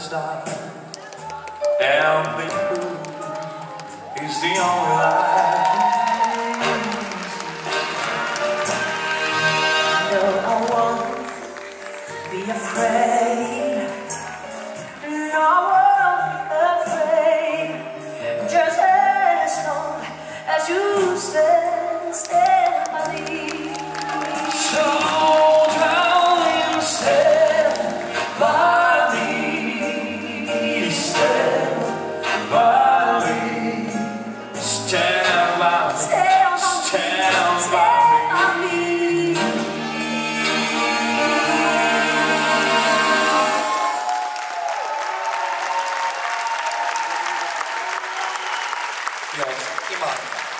stop and be true is the only life. No, I won't be afraid. No, I won't be afraid. Just as long as you stand by me. So darling, stand by me, stand by me, stand by me, stand by me. Piotr i Marta.